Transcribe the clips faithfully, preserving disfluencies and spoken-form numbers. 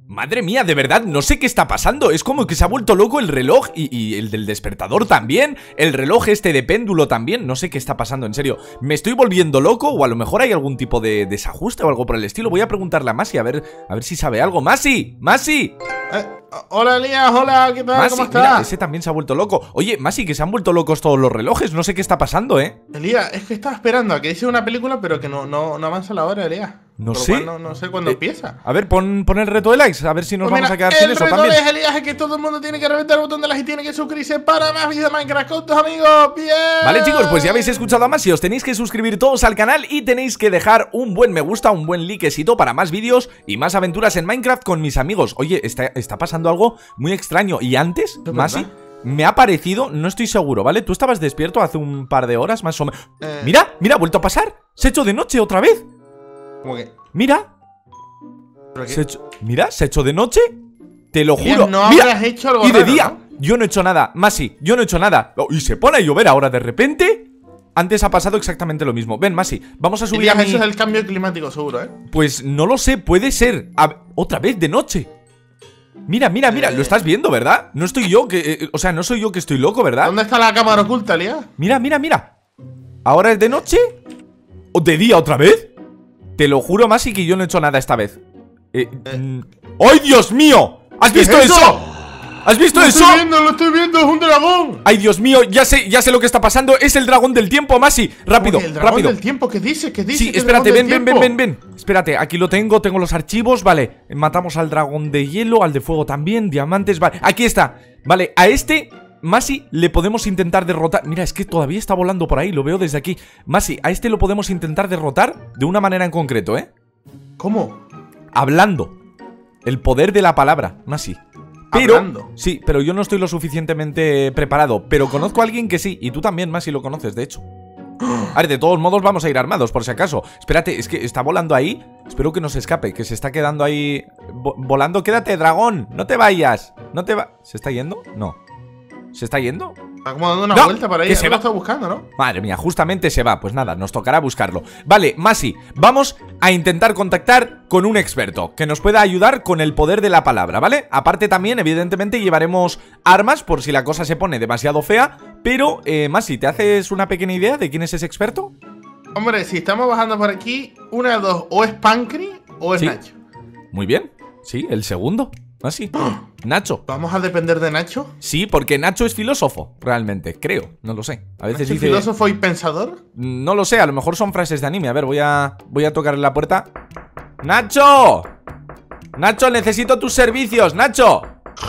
Madre mía, de verdad, no sé qué está pasando. Es como que se ha vuelto loco el reloj y, y el del despertador también. El reloj este de péndulo también. No sé qué está pasando, en serio. ¿Me estoy volviendo loco? O a lo mejor hay algún tipo de desajuste o algo por el estilo. Voy a preguntarle a Masi a ver, a ver si sabe algo. ¡Masi! ¡Masi! Eh, hola, Elías, hola, ¿qué tal? Masi, ¿Cómo estás? mira, ese también se ha vuelto loco. Oye, Masi, que se han vuelto locos todos los relojes. No sé qué está pasando, ¿eh? Elías, es que estaba esperando a que dice una película, pero que no, no, no avanza la hora, Elías. No Por lo sé. cual No, no sé cuándo Eh, empieza. A ver, pon, pon el reto de likes. A ver si nos Pues vamos mira, a quedar sin el eso reto también. de Elías es que todo el mundo tiene que reventar el botón de like y tiene que suscribirse para más vídeos de Minecraft con tus amigos. ¡Bien! Vale, chicos, pues ya habéis escuchado a Masi. Os tenéis que suscribir todos al canal y tenéis que dejar un buen me gusta, un buen likecito para más vídeos y más aventuras en Minecraft con mis amigos. Oye, está, está pasando algo muy extraño. Y antes, Masi, me ha parecido, no estoy seguro, ¿vale? Tú estabas despierto hace un par de horas más o menos. Eh... Mira, mira, ha vuelto a pasar. Se ha hecho de noche otra vez. ¿Cómo que? Mira. Se ha hecho... Mira, se ha hecho de noche. Te lo Elías, juro. no Mira, habrás hecho algo y de raro, día. ¿no? Yo no he hecho nada, Masi, yo no he hecho nada. Oh, y se pone a llover ahora de repente. Antes ha pasado exactamente lo mismo. Ven, Masi, vamos a subir Elías, a mi... eso es el cambio climático, seguro, ¿eh? Pues no lo sé, puede ser. A... Otra vez de noche. Mira, mira, mira, Eh... lo estás viendo, ¿verdad? No estoy yo que... Eh, o sea, no soy yo que estoy loco, ¿verdad? ¿Dónde está la cámara oculta, Elías? Mira, mira, mira. ¿Ahora es de noche? ¿O de día otra vez? Te lo juro, Masi, que yo no he hecho nada esta vez. Eh, Eh... ¡Ay, Dios mío! ¿Has ¿Qué visto es eso? eso? ¿Has visto ¡Lo eso? estoy viendo, lo estoy viendo! ¡Es un dragón! ¡Ay, Dios mío! Ya sé, ya sé lo que está pasando. Es el dragón del tiempo, Masi. Rápido, Oye, el dragón rápido. del tiempo, ¿qué dice? ¿Qué dice? Sí, ¿Qué espérate, dragón ven, del ven, ven, tiempo? ven, ven. Espérate, aquí lo tengo, tengo los archivos, vale. Matamos al dragón de hielo, al de fuego también, diamantes, vale. Aquí está. Vale, a este, Masi, le podemos intentar derrotar. Mira, es que todavía está volando por ahí, lo veo desde aquí. Masi, a este lo podemos intentar derrotar de una manera en concreto, ¿eh? ¿Cómo? Hablando. El poder de la palabra, Masi. Pero, Hablando. sí, pero yo no estoy lo suficientemente preparado. Pero conozco a alguien que sí, y tú también, Masi, lo conoces, de hecho. A ver, de todos modos vamos a ir armados, por si acaso. Espérate, es que está volando ahí. Espero que no se escape, que se está quedando ahí vo volando. Quédate, dragón, no te vayas. No te va... ¿Se está yendo? No. ¿Se está yendo? Está como dando una No, vuelta para ahí. que se Lo va. está buscando, ¿no? Madre mía, justamente se va. Pues nada, nos tocará buscarlo. Vale, Masi, vamos a intentar contactar con un experto que nos pueda ayudar con el poder de la palabra, ¿vale? Aparte también, evidentemente, llevaremos armas por si la cosa se pone demasiado fea. Pero, eh, Masi, ¿te haces una pequeña idea de quién es ese experto? Hombre, si estamos bajando por aquí, una de dos, o es Pancri o es Sí. Nacho. Muy bien, sí, el segundo. Masi, Nacho. ¿Vamos a depender de Nacho? Sí, porque Nacho es filósofo, realmente, creo, no lo sé. A veces ¿Es dice... filósofo y pensador? No lo sé, a lo mejor son frases de anime. A ver, voy a, voy a tocarle la puerta. ¡Nacho! ¡Nacho, necesito tus servicios! ¡Nacho!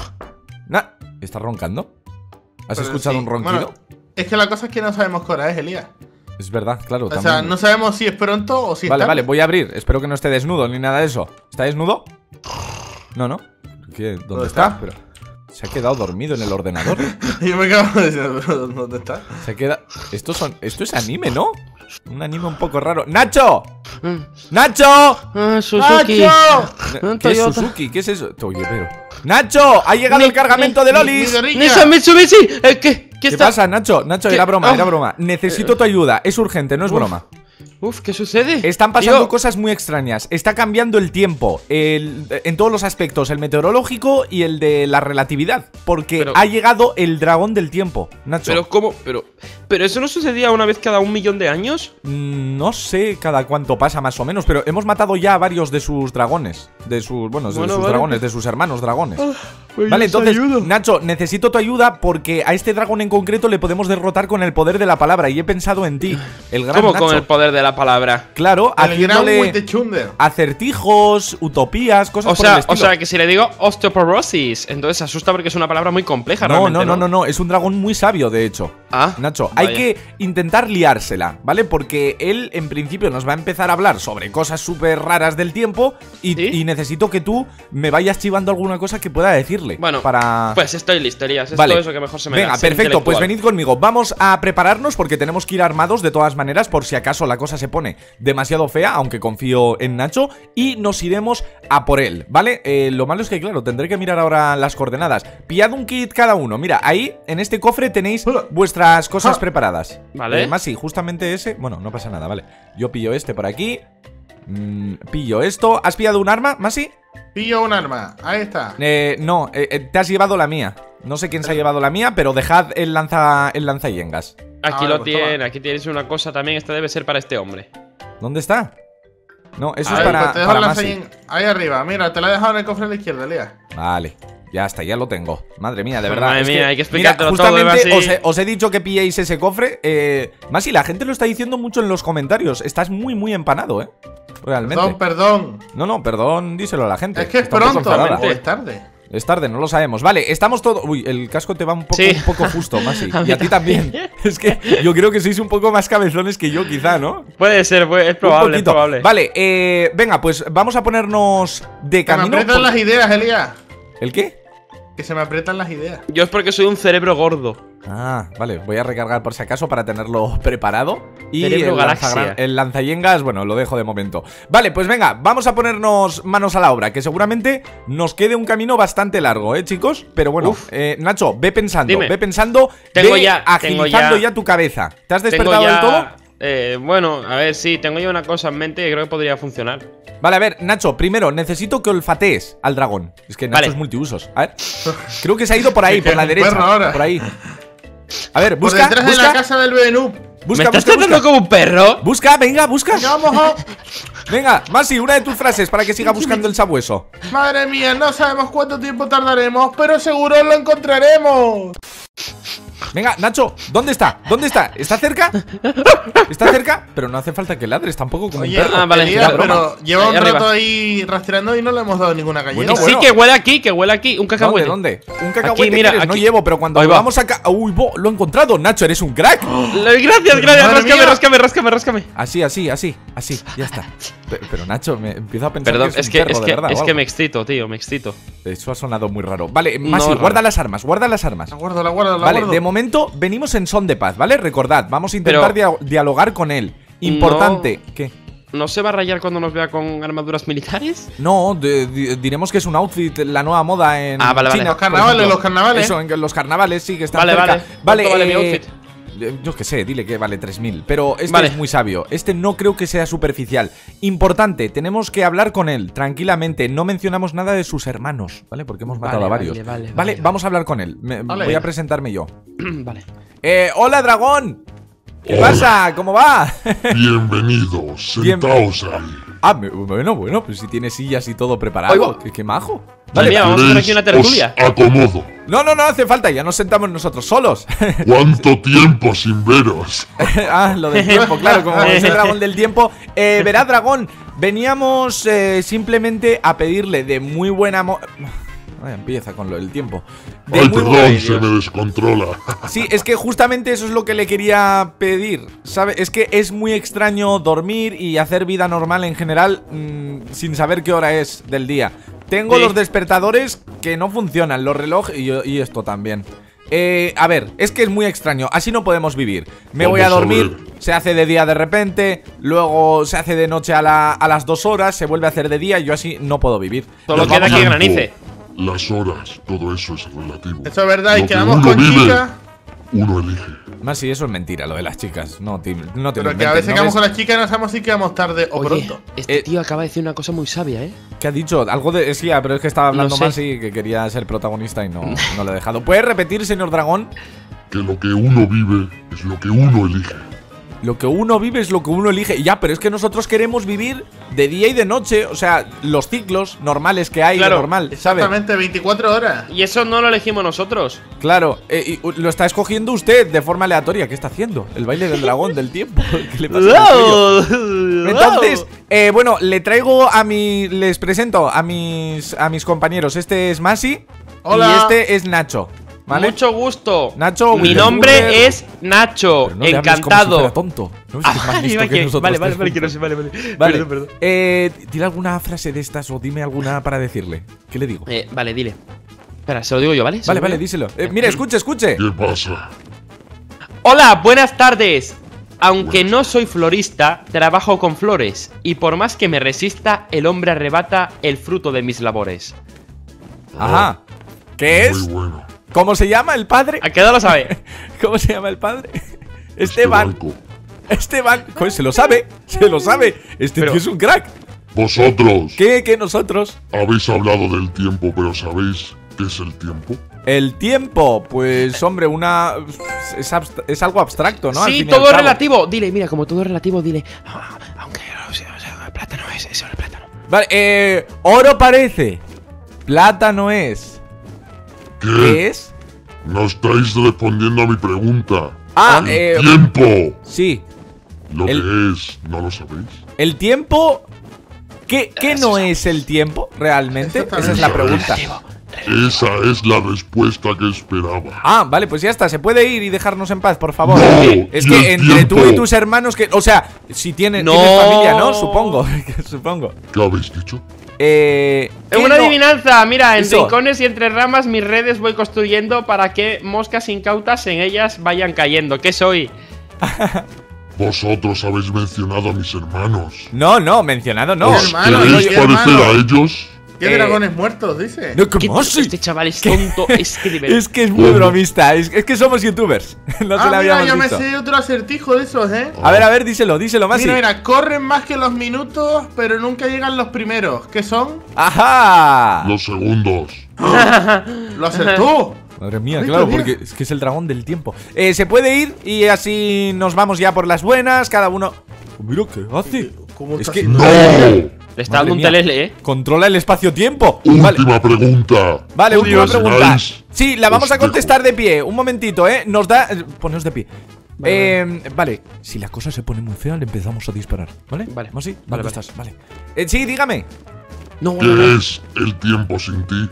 Na ¿Estás roncando? ¿Has Pero escuchado sí. un ronquido? Bueno, es que la cosa es que no sabemos qué hora es, Elías. Es verdad, claro. O también. sea, no sabemos si es pronto o si Vale, es vale, tarde. voy a abrir. Espero que no esté desnudo ni nada de eso. ¿Está desnudo? No, no. ¿Qué? ¿Dónde, ¿Dónde está? está? Pero... ¿Se ha quedado dormido en el ordenador? Yo me acabo de decir, ¿pero dónde está? Se queda... Esto, son... Esto es anime, ¿no? Un anime un poco raro. ¡Nacho! ¡Nacho! Ah, Suzuki. ¡Nacho! Un ¿Qué es Toyota. Suzuki? ¿Qué es eso? Oye, pero... ¡Nacho! ¡Ha llegado el cargamento de lolis! Midoriya. ¡Nissan Mitsubishi! Eh, ¿Qué? ¿Qué ¿Qué está? pasa, Nacho? Nacho, ¿Qué? era broma, Oh. era broma. Necesito tu ayuda. Es urgente, no es Uf. broma. Uf, ¿qué sucede? Están pasando Tío, cosas muy extrañas. Está cambiando el tiempo el, en todos los aspectos, el meteorológico y el de la relatividad. Porque Pero- ha llegado el dragón del tiempo, Nacho. Pero ¿cómo? Pero, pero eso no sucedía una vez cada un millón de años. Mm, No sé cada cuánto pasa más o menos, pero hemos matado ya a varios de sus dragones. De sus, bueno, de Bueno, sus vale. dragones, de sus hermanos dragones. Pues Vale, yo os entonces, ayudo. Nacho, necesito tu ayuda porque a este dragón en concreto le podemos derrotar con el poder de la palabra. Y he pensado en ti, el gran ¿Cómo Nacho. con el poder de la palabra? Claro, El gran haciéndole Wite Chunder. acertijos, utopías, cosas O por el sea, estilo. o sea, que si le digo osteoporosis, entonces se asusta porque es una palabra muy compleja No, realmente, no, no, no, no, es un dragón muy sabio, de hecho. Ah, Nacho, vaya. hay que intentar liársela, ¿vale? Porque él, en principio, nos va a empezar a hablar sobre cosas súper raras del tiempo y, ¿Sí? y necesito que tú me vayas chivando alguna cosa que pueda decirle. Bueno, para... pues estoy listo, Elías. Es Vale. todo eso que mejor se me da. Venga, ser perfecto, pues intelectual. venid conmigo. Vamos a prepararnos porque tenemos que ir armados de todas maneras por si acaso la cosa se pone demasiado fea, aunque confío en Nacho, y nos iremos a por él, ¿vale? Eh, lo malo es que, claro, tendré que mirar ahora las coordenadas. Pillad un kit cada uno. Mira, ahí, en este cofre tenéis vuestras cosas Ah. preparadas. Vale. Eh, más sí, justamente ese... Bueno, no pasa nada, vale. Yo pillo este por aquí. Mm, pillo esto. ¿Has pillado un arma, Masi? Pillo un arma, ahí está. Eh, no, eh, eh, te has llevado la mía. No sé quién se ha llevado la mía, pero dejad el lanza el lanzayengas. Aquí Ah, lo pues tiene, toma. aquí tienes una cosa también. Esta debe ser para este hombre. ¿Dónde está? No, eso Ahí, es para, pues te dejo para el Masi. lanzallayen- ahí arriba, mira, te la he dejado en el cofre de la izquierda, Elías. Vale, ya está, ya lo tengo. Madre mía, de verdad. Madre es mía, hay que mira, explicártelo todo, justamente Masi. os he, os he dicho que pilléis ese cofre. Eh, Masi, la gente lo está diciendo mucho en los comentarios. Estás muy, muy empanado, ¿eh? Realmente. Perdón, perdón. No, no, perdón, díselo a la gente. Es que es Está un poco pronto, enfadada. o es tarde. Es tarde, no lo sabemos. Vale, estamos todos. Uy, el casco te va un poco, Sí. un poco justo, Masi. A mí Y a ti también. Es que yo creo que sois un poco más cabezones que yo, quizá, ¿no? Puede ser, puede- es Un probable, es poquito. probable. Vale, eh, venga, pues vamos a ponernos de Que me camino. aprietan por- las ideas, Elías. ¿El qué? Que se me aprietan las ideas. Yo es porque soy un cerebro gordo. Ah, vale, voy a recargar por si acaso para tenerlo preparado. Y Cerebro el, galaxia. lanzagra- el lanzayengas, bueno, lo dejo de momento. Vale, pues venga, vamos a ponernos manos a la obra, que seguramente nos quede un camino bastante largo, ¿eh, chicos? Pero bueno, Uf. eh, Nacho, ve pensando, Dime. ve pensando, Tengo ve ya- tengo agilizando ya- ya tu cabeza. ¿Te has Tengo despertado ya, del todo? eh, bueno, a ver, sí, tengo ya una cosa en mente que creo que podría funcionar. Vale, a ver, Nacho, primero necesito que olfatees al dragón. Es que Nacho Vale. es multiusos. A ver, creo que se ha ido por ahí, Que por la es un derecha. perro ahora. Por ahí. A ver, Por busca, detrás de la busca, casa del Benú. busca, ¿Me estás busca, tratando busca. como un perro? Busca, venga, busca. Venga, vamos a... Venga, Masi, una de tus frases para que siga buscando el sabueso. Madre mía, no sabemos cuánto tiempo tardaremos, pero seguro lo encontraremos. Venga, Nacho, ¿dónde está? ¿Dónde está? ¿Está cerca? ¿Está cerca? Pero no hace falta que ladres tampoco como Oye, un perro. ah, vale, Elías, la broma. pero lleva Ahí un arriba. rato ahí rastreando y no le hemos dado ninguna galleta. Bueno, Que bueno. Sí, que huele aquí, que huele aquí. Un ¿Dónde? cacahuete. ¿Dónde? Un cacahuete Aquí, mira, quieres? No aquí. llevo, pero cuando Ahí va. vamos a... ca- Uy, bo, lo he encontrado. Nacho, eres un crack. Lo- Gracias, gracias. Madre Ráscame, mía. ráscame, ráscame, ráscame. Así, así, así, así, ya está. Pero, pero, Nacho, me empiezo a pensar Perdón, que es, es un que, perro es de que, verdad, es o que algo. me excito, tío, me excito. Eso ha sonado muy raro. Vale, Masi, raro. guarda las armas, guarda las armas. La guardo, la guardo, la Vale, guardo. de momento venimos en son de paz, ¿vale? Recordad, vamos a intentar Pero- dia- dialogar con él. Importante. ¿Qué? ¿No se va a rayar cuando nos vea con armaduras militares? No, de- di- diremos que es un outfit, la nueva moda en Ah, vale, vale. China. Los por carnavales, ejemplo. los carnavales. Eso, en los carnavales sí que están Vale, cerca. vale. ¿Cuánto vale mi outfit? eh, Yo qué sé, dile que vale tres mil. Pero este Vale. es muy sabio. Este no creo que sea superficial. Importante, tenemos que hablar con él tranquilamente. No mencionamos nada de sus hermanos, ¿vale? Porque hemos matado Vale, a varios. vale, vale, vale. vamos a hablar con él. Me- Vale. Voy a presentarme yo. Vale. Eh, hola, dragón. ¿Qué Hola. pasa? ¿Cómo va? Bienvenidos, Bien- sentaos ahí. Ah, me- bueno, bueno, pues si tiene sillas y todo Ahí preparado. va. Qué, qué majo. Vale, mira, vamos a hacer aquí una ¿Queréis? tertulia. Os acomodo. No, no, no hace falta, ya nos sentamos nosotros solos. ¿Cuánto tiempo sin veros? Ah, lo del tiempo, claro, como es el dragón del tiempo. Eh, verá, dragón, veníamos eh, simplemente a pedirle de muy buena mo... Ay, empieza con lo del tiempo. De Ay, muy perdón, buena- se me descontrola. Sí, es que justamente eso es lo que le quería pedir, ¿sabe? Es que es muy extraño dormir y hacer vida normal en general mmm, sin saber qué hora es del día. Tengo Sí. los despertadores que no funcionan, los relojes y, y esto también. Eh, a ver, es que es muy extraño, así no podemos vivir. Me Vamos voy a a dormir, ver. se hace de día de repente, luego se hace de noche a, la- a las dos horas, se vuelve a hacer de día y yo así no puedo vivir. Solo Nos queda vamos que a- granice. Las horas, todo eso es relativo. Eso es verdad, y Lo que quedamos uno con vive, chicas. Uno elige. Más si eso es mentira, lo de las chicas. No te, no te lo Pero que a inventes, veces ¿no quedamos ves? con las chicas y no sabemos si quedamos tarde o Oye, pronto. este Eh, tío acaba de decir una cosa muy sabia, ¿eh? ¿Qué ha dicho? Algo de... Sí, ah, pero es que estaba hablando No sé. más y que quería ser protagonista y no, no lo he dejado. ¿Puede repetir, señor dragón? Que lo que uno vive es lo que uno elige. Lo que uno vive es lo que uno elige. Ya, pero es que nosotros queremos vivir de día y de noche. O sea, los ciclos normales que hay, Claro, de normal, ¿sabe? Exactamente, veinticuatro horas. Y eso no lo elegimos nosotros. Claro, eh, y, uh, lo está escogiendo usted de forma aleatoria. ¿Qué está haciendo? El baile del dragón del tiempo. ¿Qué le pasa al suyo? Entonces, eh, bueno, le traigo a mi... Les presento a mis, a mis compañeros. Este es Masi. Hola. Y este es Nacho. ¿Vale? Mucho gusto. Nacho, Mi William nombre Burger. es Nacho. Pero no le hables como si Encantado. fuera tonto. No, es que es más Ah, listo vale, que que- nosotros vale, vale, tres vale, que no juntos. sé, vale, vale. Vale, Perdón, perdón. Eh, dile alguna frase de estas o dime alguna para decirle. ¿Qué le digo? Eh, vale, dile. Espera, se lo digo yo, ¿vale? Se Vale, lo vale, digo yo. díselo. Eh, mire, escuche, escuche. ¿Qué pasa? Hola, buenas tardes. Aunque no soy florista, trabajo con flores. Y por más que me resista, el hombre arrebata el fruto de mis labores. Ajá. ¿Qué es? Muy bueno. ¿Cómo se llama el padre? ¿A qué edad lo sabe? ¿Cómo se llama el padre? Esteban. Este banco. Esteban, joder, se lo sabe, se lo sabe. Este Pero- tío es un crack. Vosotros ¿Qué? ¿Qué nosotros? habéis hablado del tiempo, pero ¿sabéis qué es el tiempo? El tiempo, pues hombre, una... Es, abst- es algo abstracto, ¿no? Al Sí, fin y al todo es cabo. relativo. Dile, mira, como todo es relativo, dile. "Ah, aunque, o sea, o sea, el plátano es, eso es el plátano. Vale, eh... Oro parece. Plátano es. ¿Qué? ¿Qué es? No estáis respondiendo a mi pregunta. Ah, El eh... tiempo. Sí. Lo el- que es, ¿no lo sabéis? El tiempo... ¿Qué, qué no es el tiempo realmente? Esa es la pregunta. Esa es la respuesta que esperaba. Ah, vale, pues ya está, se puede ir y dejarnos en paz, por favor. No, Es y que el entre tú y tiempo. tus hermanos que... O sea, si tienen, No. tienes familia, ¿no? Supongo, supongo. ¿Qué habéis dicho? Eh... Es ¿qué una no? adivinanza, mira, en Eso. rincones y entre ramas mis redes voy construyendo para que moscas incautas en ellas vayan cayendo. ¿Qué soy? Vosotros habéis mencionado a mis hermanos. No, no, mencionado no. Oye, ¿Os hermano, queréis oye, parecer hermano. a ellos? ¿Qué Eh, dragones muertos, dice? No, ¿Qué ¿cómo t- sí? Este chaval es tonto, es que de verdad. Es que es muy bromista, es, es que somos youtubers. No se ah, lo mira, habíamos yo me dicho. sé otro acertijo de esos, ¿eh? A ver, a ver, díselo, díselo más. Mira, mira, corren más que los minutos, pero nunca llegan los primeros. ¿Qué son? ¡Ajá! Los segundos. Lo acertó. Madre mía, Ay, claro, todavía. porque es que es el dragón del tiempo. Eh, se puede ir y así nos vamos ya por las buenas, cada uno... Oh, mira, ¿qué hace? ¿Cómo Es está que haciendo? ¡No! Le está Madre dando un mía. telele, eh. Controla el espacio-tiempo. Vale, Última pregunta. vale, Oh, última Dios. pregunta. Nice. Sí, la vamos Os a dejo. contestar de pie. Un momentito, ¿eh? Nos da... eh, Poneos de pie. Eh, vale, si la cosa se pone muy fea, le empezamos a disparar, ¿vale? Vale. ¿Vamos así? Vale, ¿Dónde vale. estás? Vale. Eh, sí, dígame. No, no, ¿Qué no. es el tiempo sin ti?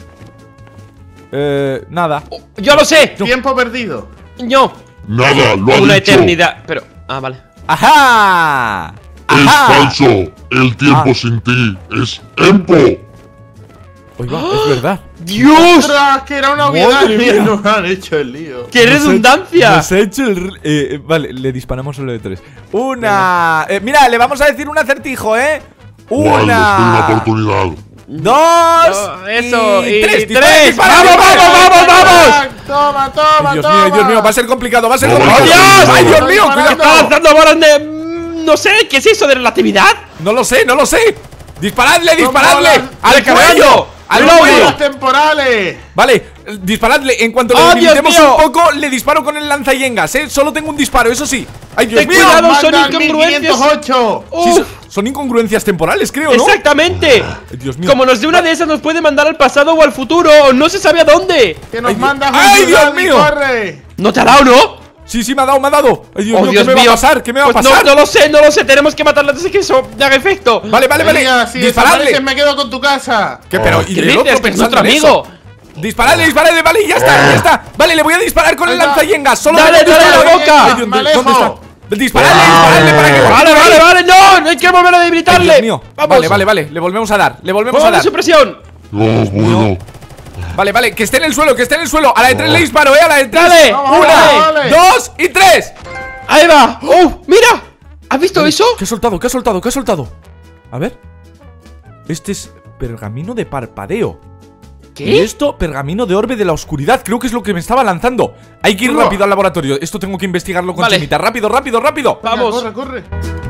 Eh, nada. Oh, ¡yo lo sé! Tiempo perdido. ¡Yo! Nada, lo ha Una dicho. eternidad. Pero. Ah, vale. ¡Ajá! Es ¡Ajá! falso. El tiempo Ah. sin ti es Empo. Oiga, es verdad. ¡Dios! ¡Ostras, que era una obviedad! Madre mía. Mira, nos han hecho el lío. ¡Qué Nos ha- redundancia! Nos ha hecho el... r- eh, eh, vale, le disparamos solo de tres. Una... eh, mira, le vamos a decir un acertijo, ¿eh? ¿Cuál? Os doy una Una... oportunidad. Dos... No, eso, y tres. tres. Dispara, dispara, ¡Vamos, dispara. vamos, vamos, vamos! Toma, toma, Ay, Dios toma. mío, ay, Dios mío, va a ser complicado, va a ser No, complicado. Dios. ¡Ay, Dios mío! Disparando. ¡Cuidado! ¡Está lanzando bolas de. mm, No sé, ¿qué es eso de relatividad? No lo sé, no lo sé. ¡Disparadle, Son disparadle! bolas ¡Al de cuello! caballo. ¡Al ¡Al cuello! ¡Bolas temporales! Vale, eh, disparadle. En cuanto le ¡Oh, Dios debilitemos mío! un poco, le disparo con el lanzayengas, ¿eh? Solo tengo un disparo, eso sí. ¡Ay, Dios Ten mío! cuidado. Manda son al incongruencias. mil quinientos ocho. Sí, Uf, son, son incongruencias temporales, creo, ¿no? exactamente. Ay, Dios mío. Como nos dé una de esas, nos puede mandar al pasado o al futuro. No se sabe a dónde. Que nos Ay, manda Dios- ¡Ay, Dios Dani, mío! corre! ¿No te ha dado, no? Sí, sí, me ha dado, me ha dado. Ay, Dios Oh, mío, Dios ¿qué me mío. va a pasar? ¿Qué me va Pues a pasar? No, no lo sé, no lo sé. Tenemos que matarla antes de que eso haga efecto. Vale, vale, vale. Mira, si Disparadle. desapareces me quedo con tu casa. ¿Qué, pero? Oh. ¿Y ¿Qué el dices? otro Que es pensando nuestro en amigo. eso? Disparadle, disparadle, vale, ya está, ya está. Vale, le voy a disparar con el Ahí va. lanzayengas. Solo Dale, tengo un dale, disparo. la boca. Ay, Dios, Me ¿dónde alejo. está? Disparadle, disparadle para que. Vale, vale, vale. No, no hay que volver a debilitarle. Ay, Dios mío. Vamos. Vale, vale, vale. Le volvemos a dar. Le volvemos a Ponle dar. supresión. Oh, bueno. Vale, vale, que esté en el suelo, que esté en el suelo. A la de tres le disparo, eh, a la de tres. Dale. Vamos, Una, vale, vale. dos y tres. Ahí va. ¡Oh, mira! ¿Has visto eso? ¿Qué ha soltado? ¿Qué ha soltado? ¿Qué ha soltado? A ver. Este es pergamino de parpadeo. Y ¿Qué? esto, pergamino de orbe de la oscuridad. Creo que es lo que me estaba lanzando. Hay que ir Uah. rápido al laboratorio. Esto tengo que investigarlo con Vale. Chimita. Rápido, rápido, rápido. Vamos. Venga, corre, corre.